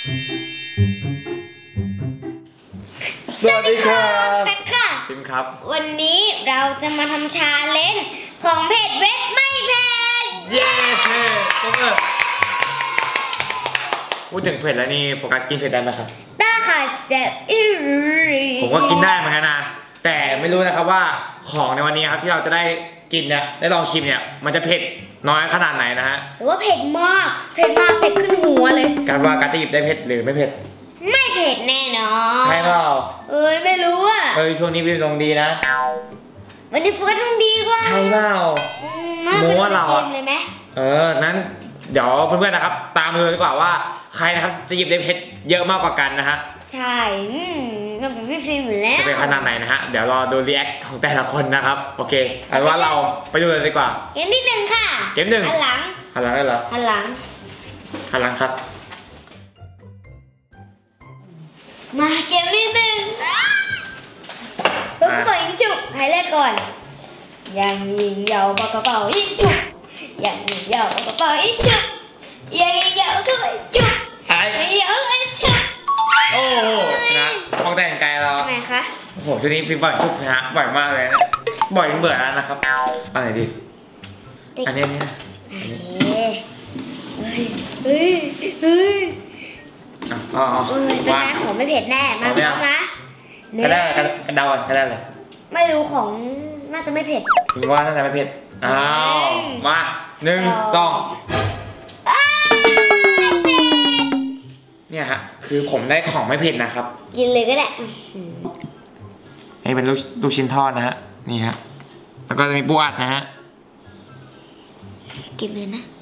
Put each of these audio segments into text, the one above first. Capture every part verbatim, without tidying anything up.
สวัสดีครับกันค่ะพิมครับวันนี้เราจะมาทำชาเลนจ์ของเผ็ดเวทไม่เผ็ดเย้เผ็ดพูดถึงเผ็ดแล้วนี่โฟกัสกินเผ็ดได้ไหมครับได้ค่ะแซ่บอีรีผมก็กินได้เหมือนกันนะแต่ไม่รู้นะครับว่าของในวันนี้ครับที่เราจะได้กินเนี่ยได้ลองชิมเนี่ยมันจะเผ็ดน้อยขนาดไหนนะฮะหรือว่าเผ็ดมากเผ็ดมากเผ็ดขึ้นหัวเลยการว่าการจะหยิบได้เผ็ดหรือไม่เผ็ดไม่เผ็ดแน่นอนใช่เปล่าเอ้ยไม่รู้อะเฮ้ยช่วงนี้พี่ลงดีนะวันนี้โฟกัสต้องดีกว่าใช่เปล่าโม้เราอะเออนั้นเดี๋ยวเพื่อนๆนะครับตามดูดีกว่าว่าใครนะครับจะหยิบได้เผ็ดเยอะมากกว่ากันนะฮะใช่ก็เป็นพี่ฟิล์มอยู่แล้วจะเป็นขนาดไหนนะฮะเดี๋ยวรอดูรีแอคของแต่ละคนนะครับโอเคเอาว่าเราไปดูเลยดีกว่าเกมที่หนึ่งค่ะเกมหนึ่งหันหลังหันหลังได้เหรอหันหลังหันหลังครับมาเกมที่หนึ่งเพิ่งปล่อยยิงจุกให้เล่นก่อนยังยิงยาวปากกระเป๋ายิงจุกยังยิงยาวปากกระเป๋ายิงจุกยังยิงยาวก็ไปจุกยังยิงยาวก็จุกโอ้โหชนะห้องแต่งกายเราทำไมคะโอ้โหช่วงนี้ฟิล์มบ่อยชุบชนะบ่อยมากเลยนะบ่อยจนเบื่อแล้วนะครับอะไรดีอันนี้นี่เฮ้ยเฮ้ยเฮ้ยอ๋อจะได้ของไม่เผ็ดแน่มาแล้วนะก็ได้ก็เดาก็ได้เลยไม่รู้ของน่าจะไม่เผ็ดคิดว่าน่าจะไม่เผ็ดอ้าวมาหนึ่งสองเนี่ยฮะคือผมได้ของไม่เผ็ดนะครับกินเลยก็ได้นี่เป็นลูกลูกชิ้นทอดนะฮะนี่ฮะแล้วก็จะมีปูอัดนะฮะกินเลยนะ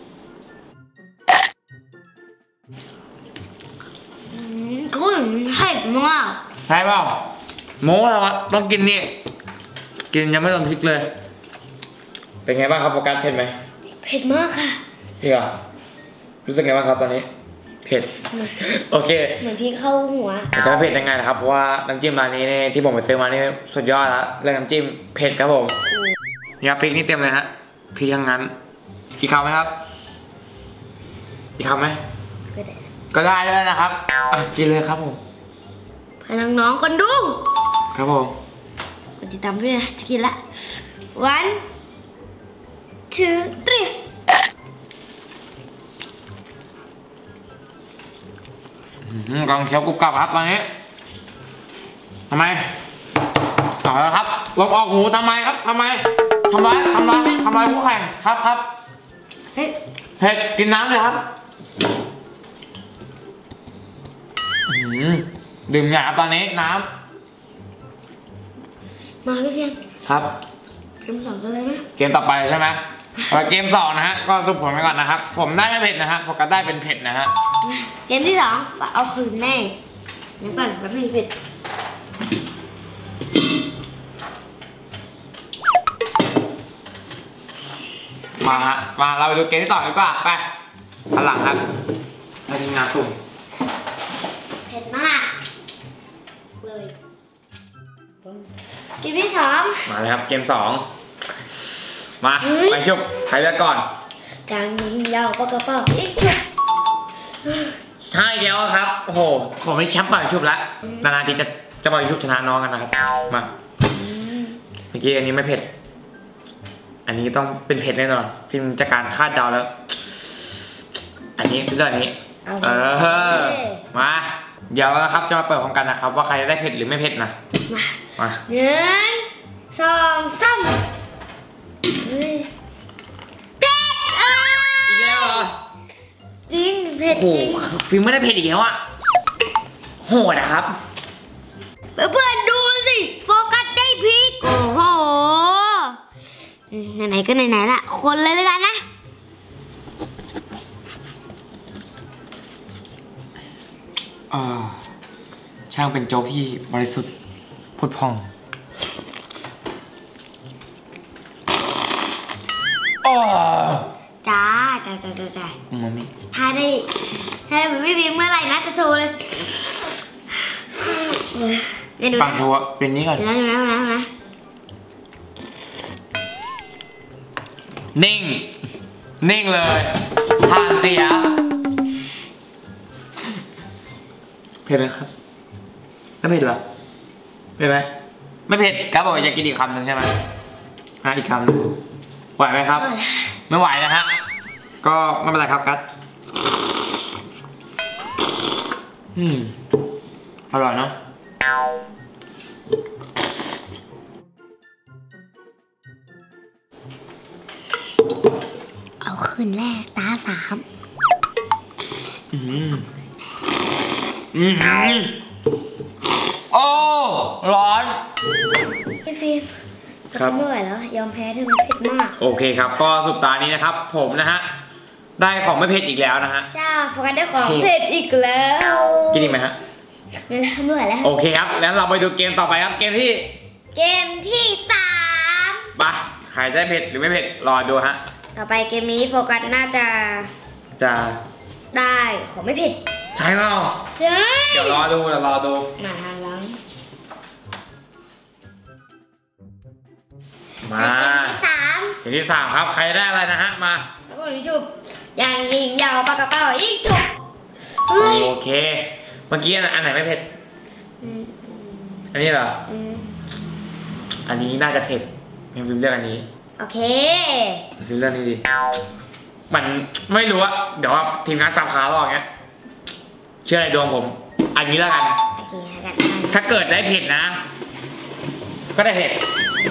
ก็เผ็ดมากใช่เปล่าโม้แล้วอะต้องกินนี่กินยังไม่โดนพริกเลยเป็นไงบ้างครับโฟกัสเผ็ดไหมเผ็ดมากค่ะเผ็ดรู้สึกไงบ้างครับตอนนี้เผ็ดโอเคเหมือนพริกเข้าหัวจะไม่เผ็ดยังไงนะครับเพราะว่าน้ำจิ้มร้านนี้เนี่ยที่ผมไปซื้อมานี่สุดยอดแล้วเรื่องน้ำจิ้มเผ็ดครับผมเนี่ยพริกนี่เต็มเลยฮะพริกทั้งนั้นอีกคำไหมครับอีกคำไหมก็ได้ก็ได้เลยนะครับกินเลยครับผมพาน้องๆคนดูครับผมกดติดตามด้วยนะจะกินละ one two three กองเขียวกรุบกรับครับตอนนี้ทำไมต่อแล้วครับลบออกหูทำไมครับทำไมทำร้ายทำร้ายทำร้ายผู้แข่งครับครับเฮ้ยเผ็ดกินน้ำเลยครับดื่มหยาบตอนนี้น้ำมาพี่เพียงครับเกมสองกันเลยนะเกมต่อไปใช่ไหมเกมสองนะฮะก็สรุปผลไปก่อนนะครับผมได้ไม่เผ็ดนะฮะโฟกัสได้เป็นเผ็ดนะฮะเกมที่สองเอาคืนแน่ยังก่อนแล้วไม่เผ็ดมาฮะมาเราไปดูเกมที่ต่อดีกว่าไปพลังครับมาทีมงานสุ่มเผ็ดมากเลยเกมที่สองมาเลยครับเกมสองมาไปชุบใครเลือกก่อนจางยิงยาวปากกระเป๋าอีกชุบใช่เดียวครับโอ้โหผมได้แชมป์ปล่อยชุบแล้วนานๆทีจะจะปล่อยชุบชนะน้องกันนะครับมาเมื่อกี้อันนี้ไม่เผ็ดอันนี้ต้องเป็นเผ็ดแน่นอนฟิล์มจากการคาดเดาแล้วอันนี้คืออันนี้เออมาเดี๋ยวนะครับจะมาเปิดพร้อมกันนะครับว่าใครจะได้เผ็ดหรือไม่เผ็ดนะมาหนึ่งสองสามเผ็ดเอออีกแล้วเหรอจริงเผ็ดจริงฟิล์มไม่ได้เผ็ดอีกแล้วอะโหดนะครับเพื่อนๆดูสิโฟกัสได้พริกโอ้โหไหนๆก็ไหนๆละคนเลยด้วยกันนะอ่าช่างเป็นโจ๊กที่บริสุทธิ์พุทธพองอ๋อจ้าจ้าจ้าจ้าจ้ามัมมี่ถ้าได้ถ้าได้แบบไม่พิมพ์เมื่อไหร่นะจะโชว์เลยปังโชว์เป็นนี้ก่อนนะนะนะนะนิ่งนิ่งเลยทานเสียผ็ดไหมครับไม่เผ็ดเหรอเผ็ดไหมไม่เผ็ดครับบอกว่าจะกินอีกคำหนึ่งใช่ไหมอ่ะอีกคำหนึ่งไหวไหมครับ ไม่ไหวนะฮะก็ไม่เป็นไรครับกัสอืมอร่อยเนาะเอาคืนแรกตาสามอืมอืมโอ้ร้อนพี่ฟิล์มครับไม่ไหวแล้วยอมแพ้ที่มันเผ็ดมากโอเคครับก็สุดตานี้นะครับผมนะฮะได้ของไม่เผ็ดอีกแล้วนะฮะใช่โฟกัสได้ของเผ็ดอีกแล้วกินอีกไหมฮะไม่ได้ไม่ไหวแล้วโอเคครับแล้วเราไปดูเกมต่อไปครับเกมที่เกมที่สามไปใครได้เผ็ดหรือไม่เผ็ดรอดูฮะต่อไปเกมนี้โฟกัสน่าจะจะได้ของไม่เผ็ดใช่เปล่าใช่เดี๋ยวรอดูเดี๋ยวรอดูมาล้างมาเกมที่สามเกมที่สามครับใครได้อะไรนะฮะมาแล้วก็ชุบอย่างยิงยาวปากกระเป๋ายิงจุบโอเคเมื่อกี้อันไหนไม่เผ็ดอันนี้เหรออันนี้น่าจะเผ็ดงั้นฟิล์มเลือกอันนี้โอเคฟิล์มเลือกนี้ดิมันไม่รู้อะเดี๋ยวว่าทีมงานสับขาหรอกเงี้ยเชื่อในดวงผมอันนี้แล้วกันถ้าเกิดได้เผ็ดนะก็ได้เผ็ด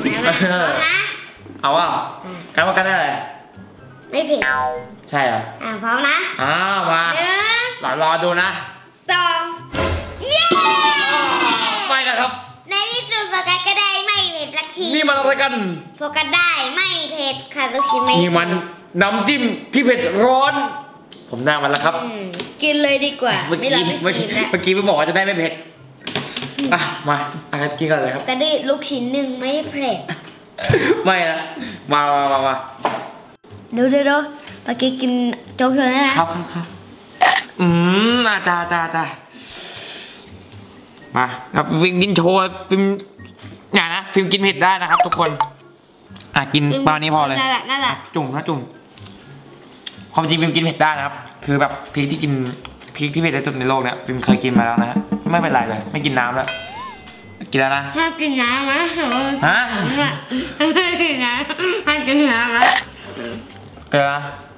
เอาว่ากันว่ากันได้เลยไม่เผ็ดใช่เหรออ่าพร้อมนะอ้าวมาหลอรอดูนะสองเย้ไม่นะครับในที่สุดโฟกัสก็ได้ไม่เผ็ดสักทีนี่มันอะไรกันโฟกัสได้ไม่เผ็ดค่ะลูกชิ้นไม่นี่มันน้ำจิ้มที่เผ็ดร้อนผมได้มันแล้วครับกินเลยดีกว่าเมื่อกี้เมื่อกี้เมื่อกี้พี่บอกว่าจะได้ไม่เผ็ดอ่ะมาอะไรกินกันเลยครับก็ได้ลูกชิ้นหนึ่งไม่เผ็ดไม่นะมามามามาดูดูดูเมื่อกี้กินโจ๊กเธอนะครับครับครับอืมอาจารย์จ้าจ้ามาครับฟิล์มกินโชว์ฟิล์มอย่านะฟิล์มกินเผ็ดได้นะครับทุกคนอ่ะกินประมาณนี้พอเลยนั่นแหละนั่นแหละจุ่มนะจุ่มความจริงฟิล์มกินเผ็ดได้นะครับคือแบบพริกที่กินพริกที่เผ็ดที่สุดในโลกเนี่ยฟิล์มเคยกินมาแล้วนะไม่เป็นไรเลยไม่กินน้ำแล้วกินแล้วนะห้ามกินน้ำนะฮะห้ามกินน้ำห้ามกินน้ำนะเกลือ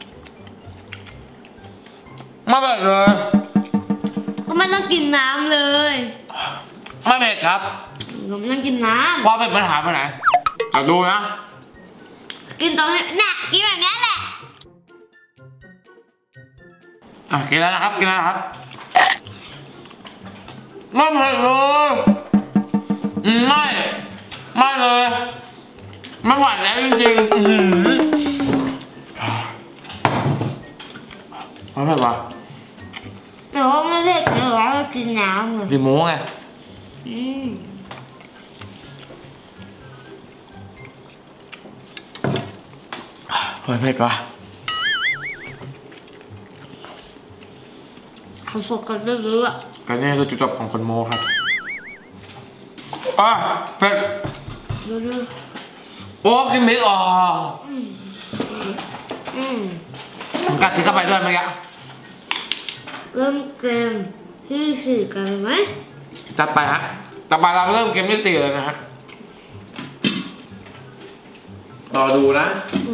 ไม่เผ็ดเลยก็ไม่ต้องกินน้ำเลยไม่เผ็ดครับก็ไม่ต้องกินน้ำความเผ็ดมันหายไปไหนเอาดูนะกินตรงนี้เนี่ยกินแบบนี้แหละอ่ะกินแล้วนะครับกินแล้วนะครับไม่เผ็ดเลยไม่ไม่เลยไม่ไหวแล้วจริงๆอืมไม่เผ็ดวะแต่ว่าไม่เผ็ดเลยว่ากินน้ำเลยกินหมูไงอืมเผ็ดวะเขาโฟกัสเยอะๆกันนี่คือจุดจบของคนโมครับอ่ะเผ็ดดูดูโอ้กินพริกอ๋ออืมผมกัดพริกเข้าไปด้วยเมื่อกี้เริ่มเกมที่สี่กันไหมจัดไปฮะต่อไปเราเริ่มเกมที่สี่เลยนะฮะรอดูนะ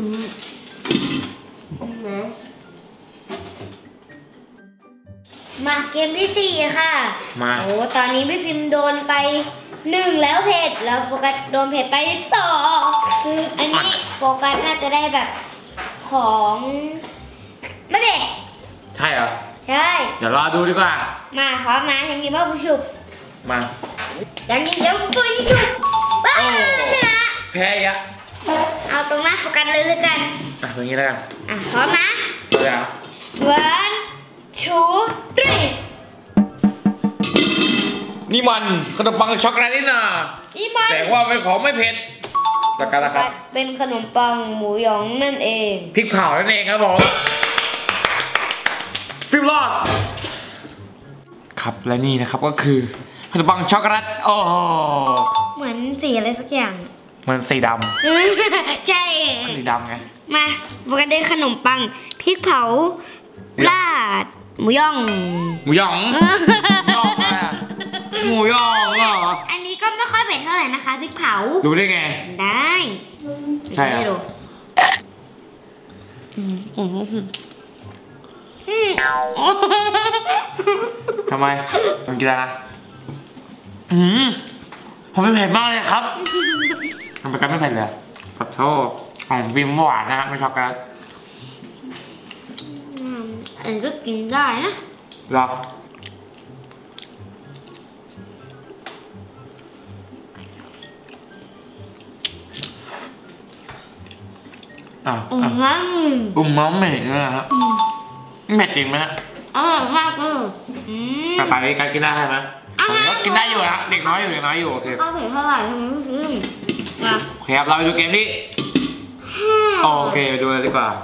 มาเกมที่สี่ค่ะมาโอ้ตอนนี้พี่ฟิล์มโดนไปหนึ่งแล้วเผ็ดแล้วโฟกัสโดนเผ็ดไปสองอันนี้โฟกัสน่าจะได้แบบของไม่เผ็ดใช่เหรอใช่เดี๋ยวรอดูดีกว่ามาพร้อมนะยังกินบ้าผู้ชุบมายังกินเดี๋ยวปุ้ยชุบบ้าชนะแพ้อีกอะเอาตรงหน้าโฟกัสเลยด้วยกันอ่ะตรงนี้แล้วกันอ่ะพร้อมนะเดี๋ยว one two three นี่มันขนมปังช็อกโกแลตนี่นะแต่ว่าเป็นของไม่เผ็ดแล้วกันนะครับเป็นขนมปังหมูหยองนั่นเองพริกเผานั่นเองครับผมฟิล์มรอดครับและนี่นะครับก็คือขนมปังช็อกโกแลตโอ้เหมือนสีอะไรสักอย่างเหมือนสีดำใช่สีดำไงมาโฟกัสได้ขนมปังพริกเผาราดหมูหยองหมูหยองหมูหยองอะไรหมูยองเหรออันนี้ก็ไม่ค่อยเผ็ดเท่าไหร่นะคะพริกเผารู้ได้ไงได้ใช่ดูทำไมมันกินอะไรนะอืมผมไม่เผ็ดมากเลยครับทำไปกันไม่เผ็ดเลยขอโทษของวิมหวานนะฮะไม่ช็อกโกแลตอันนี้ก็กินได้นะหรออ่ะอุ้มมัมอุ้มมัมเหม็นเลยครับเผ็ดจริงไหมฮะอร่อยมากเลยแต่ตอนนี้การกินได้ไหมก็กินได้อยู่นะเด็กน้อยอยู่เด็กน้อยอยู่โอเคข้าวเผ็ดเท่าไหร่ทำไมไม่ซื้อมาโอเคครับเราไปดูเกมที่โอเคไปดูเลยดีกว่า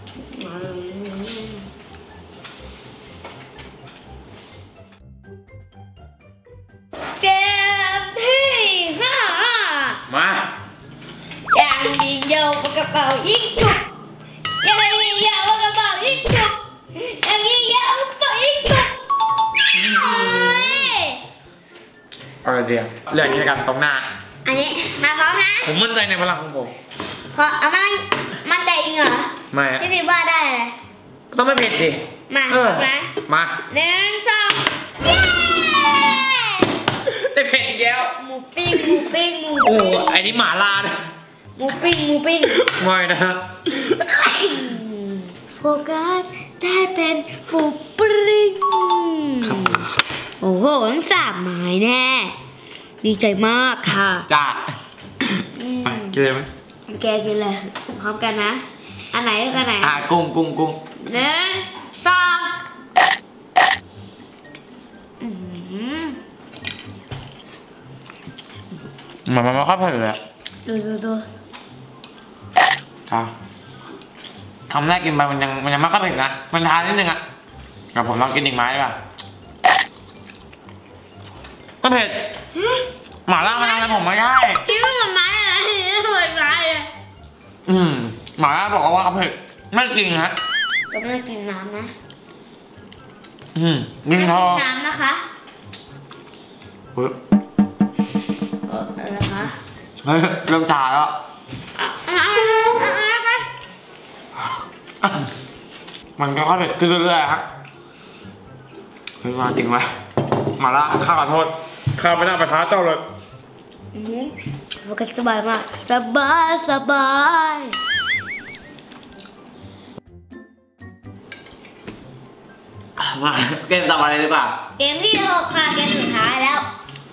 เกมที่ห้ามาอย่างยิงยาวกระเป๋ายิงจุกอย่างยิงยาวกระเป๋ายิงจุกอย่างยิงยาวกระเป๋ายิงจุกเอาเดียวเรื่องนี้กันตรงหน้าอันนี้มาพร้อมนะผมมั่นใจในพลังของผมเพราะเอามันมั่นใจจริงเหรอไม่พี่พี่ว่าได้เลยต้องไม่เผ็ดดิมาพร้อมนะมาหนึ่งสองเย้ได้เผ็ดอีกแล้วหมูปิ้งหมูปิ้งหมูโอ้ไอ้นี่หมาล่าเนี่ยหมูปิ้งหมูปิ้งไม่นะโฟกัสได้เป็นหมูปิ้งโอ้โหต้องสามไม้แน่ดีใจมากค่ะจ้าไปกินเลยไหมแกกินเลยพร้อมกันนะอันไหนกันไหนอ่ากุ้งกุ้งกุ้งหนึ่งสองมันมันไม่ค่อยเผ็ดเลยดูดูดูอ่ะคำแรกกินไปมันยังมันยังไม่ค่อยเผ็ดนะมันทานนิดนึงอ่ะเดี๋ยวผมลองกินอีกไม้ดีกว่าก็เผ็ดหม่าล่ามันทำอะไรผมไม่ได้กินไม่หมดไม้เลยไม่หมดไม้เลยอืมหม่าล่าบอกว่าเขาเผ็ดไม่จริงฮะก็ไม่กินน้ำนะอืมมินทอน้ำนะคะเฮ้ยอะไรคะเฮ้ยเริ่มชาแล้วมันก็ค่อยเผ็ดขึ้นเรื่อยๆฮะเฮ้ยมาจริงไหมหม่าล่าข้าขอโทษข้าไม่น่าไปท้าเจ้าเลยโฟกัสสบายมากสบายสบายมาเกมต่อมาเลยดีกว่าเกมที่หกค่ะเกมสุดท้ายแล้ว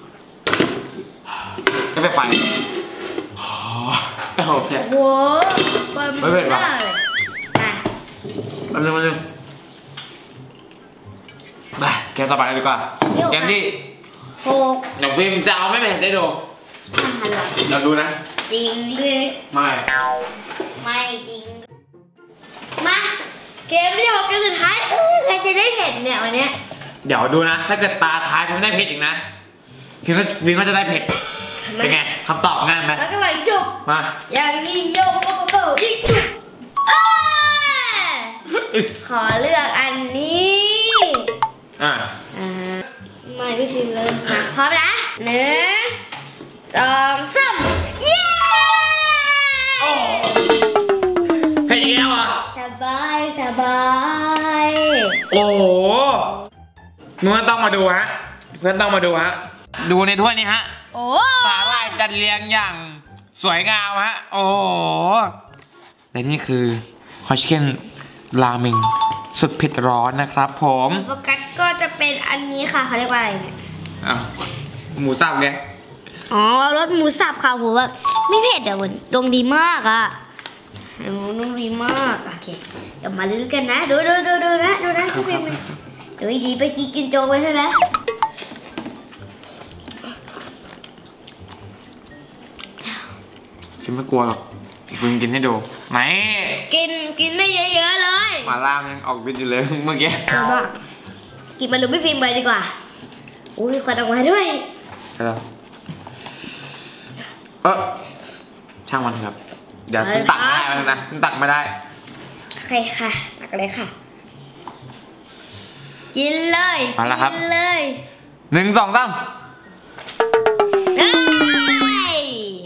ก็ไปฟันโอ้โหเผ็ดโว้ไม่เผ็ดป่ะมาแป๊บนึงแป๊บนึงไปเกมต่อไปเลยดีกว่าเกมที่หกเดี๋ยวฟิล์มจะเอาไม่เผ็ดได้ดูเดี๋ยวดูนะจริงเลยไม่ไม่จริงมาเกมที่หกเกมสุดท้ายใครจะได้เผ็ดเนี่ยวันนี้เดี๋ยวดูนะถ้าเกิดตาท้ายผมได้เผ็ดอีกนะฟิล์มก็ฟิล์มก็จะได้เผ็ดเป็นไงคำตอบง่ายไหมแล้วก็ไหลจุบมาอย่างยิงโยกโกโก้ยิงจุบขอเลือกอันนี้อ่าอ่าไม่พี่ฟิล์มเลยนะพร้อมนะหนึ่งสองสามเย้โอ้เผ็ดอีกแล้วอ่ะสบายสบายโอ้โหเพื่อนต้องมาดูฮะเพื่อนต้องมาดูฮะดูในถ้วยนี้ฮะโอ้สาหร่ายจัดเรียงอย่างสวยงามฮะโอ้โหและนี่คือฮอชเก้นราเมงสุดเผ็ดร้อนนะครับผมโฟกัสก็จะเป็นอันนี้ค่ะเขาเรียกว่าอะไรเนี่ยอ้าวหมูสับไงอ๋อรสหมูสับค่ะผมว่าไม่เผ็ดแต่มันดงดีมากอ่ะดงดีมากโอเคเดี๋ยวมาลุ้นกันนะดูดูดูดูนะดูนะทุกคนเดี๋ยวดีไปกินกินโจไปใช่ไหมฉันไม่กลัวหรอกฟิล์มกินให้ดูไหนกินกินไม่เยอะๆเลยหม่าล่ายังออกฤทธิ์อยู่เลยเมื่อกี้กินมาดูไม่ฟิล์มไปดีกว่าอุ้ยควันออกมาด้วยเออช่างมันครับเดี๋ยวฉันตักไม่ได้แล้วนะฉันตักไม่ได้โอเคค่ะตักเลยค่ะกินเลยมาแล้วครับกินเลยหนึ่งสองสาม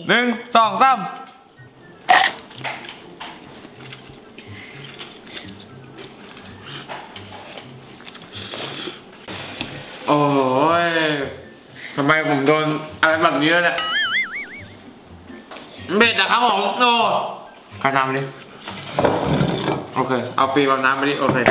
หนึ่งสองสามโอ้ยทำไมผมโดนอะไรแบบนี้เนี่ยเบ็ดอะครับผมโอ้ใครทำดิโอเคเอาฟรีแบบน้ำไปดิโอเค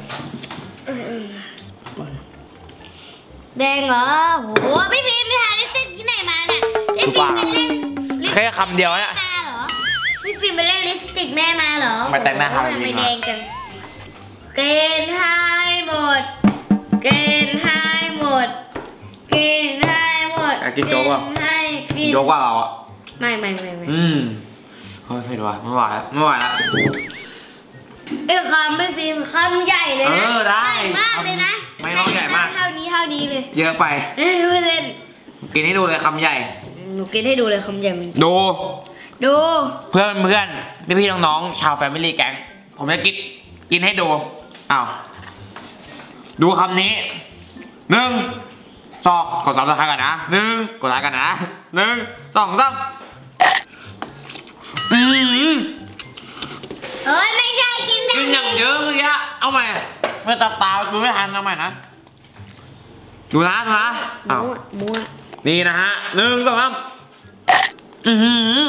แดงเหรอโหพี่ฟิล์มไปหาลิปสติกที่ไหนมาเนี่ยพี่ฟิล์มไปเล่นลิปสติกแค่คำเดียวเนี่ยมาเหรอพี่ฟิล์มไปเล่นลิปสติกแม่มาเหรอมาแต่งหน้าทำอะไรทำไมมาแดงจังเกณฑ์ให้หมดเกณฑ์ให้หมดกินให้หมดอ่ะกินโจ๊กว่ะให้กินยกว่าเราอ่ะไม่ไม่ไม่ไม่อืมเฮ้ยเผ็ดว่ะไม่ไหวแล้วไม่ไหวแล้วเออคำไม่ฟิล์มคำใหญ่เลยนะเออได้ใหญ่มากเลยนะไม่ต้องใหญ่มากเท่านี้เท่านี้เลยเยอะไปเอ้ยไม่เล่นกินให้ดูเลยคำใหญ่หนูกินให้ดูเลยคำใหญ่มันดูดูเพื่อนเพื่อนพี่พี่น้องๆชาวแฟมิลี่แก๊งผมจะกินกินให้ดูอ้าวดูคำนี้หนึ่งสองกดซับสไครต์กันนะหนึ่งกดไลค์กันนะหนึ่งสองสามอืมเอ้ยไม่ใช่กินแบบกินอย่างเยอะเมื่อกี้เอาใหม่เมื่อจับตาดูไม่ทันเอาใหม่นะดูนะดูนะอ้าวมั่วมั่วนี่นะฮะหนึ่งสองสามอือหือ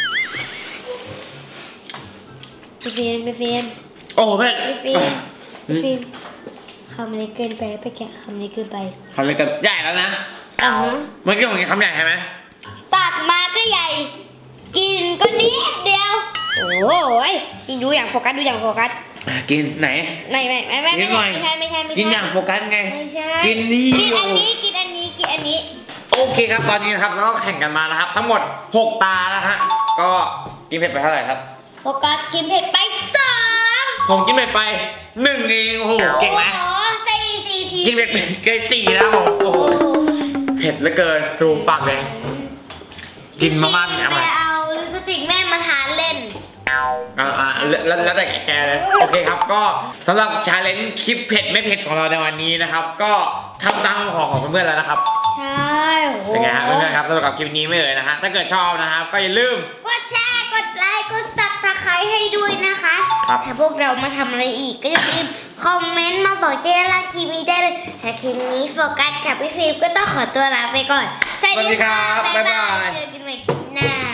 พี่ฟิล์มพี่ฟิล์มโอ้โหเผ็ดพี่ฟิล์มพี่ฟิล์มคำนี้เกินไปไปแกะคำนี้เกินไปคำนี้กันใหญ่แล้วนะอ่าฮะเมื่อกี้ผมกินคำใหญ่ใช่ไหมตักมาก็ใหญ่ กินก็นิดเดียว โอ้ยกินดูอย่างโฟกัสดูอย่างโฟกัสอ่ะกินไหนไม่ไม่ไม่ไม่กิไม่นหน่อยไม่ใช่ไม่ใช่ไม่ใช่กินอย่างโฟกัสไงไม่ใช่กินนี่กินอันนี้กินอันนี้กินอันนี้โอเคครับตอนนี้นะครับเราก็แข่งกันมานะครับ ทั้งหมดหกตานะฮะก็กินเผ็ดไปเท่าไหร่ครับโฟกัสกินเผ็ดไปสองผมกินเผ็ดไปหนึ่งเองโอ้โหเก่งไหมโอ้โหสี่สี่สี่กินเผ็ดเกินสี่นะครับผมโอ้โหเผ็ดเหลือเกินดูปากเลยกินมามากเนี่ยไปเอามาเอาลิปสติกแม่มาทานเล่นอ่าอ่าแล้วแล้วแต่แกเลยโอเคครับก็สำหรับชาเลนจ์คลิปเผ็ดไม่เผ็ดของเราในวันนี้นะครับ ก็ทำตามคำขอของเพื่อนๆแล้วนะครับใช่โอ้โหเป็นไงฮะเพื่อนๆครับสำหรับคลิปนี้ไม่เลยนะฮะถ้าเกิดชอบนะครับก็อย่าลืมกดแชร์กดไลค์กดซับสไครต์ให้ด้วยนะคะครับถ้าพวกเรามาทำอะไรอีกก็อย่าลืมคอมเมนต์มาบอกเจ๊ล่าคลิปนี้ได้เลยแต่คลิปนี้โฟกัสกับพี่ฟิล์มก็ต้องขอตัวลาไปก่อนสวัสดีครับบ๊ายบายเจอกันใหม่คลิปหน้า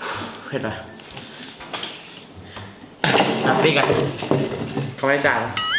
เผ็ดปะอ่ะตีกันเขาไม่ได้จ่าย